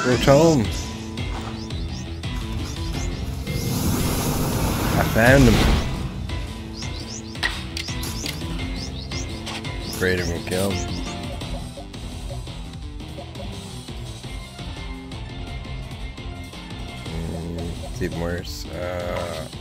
Rotom. I found him. Afraid I'm gonna kill him. It's even worse.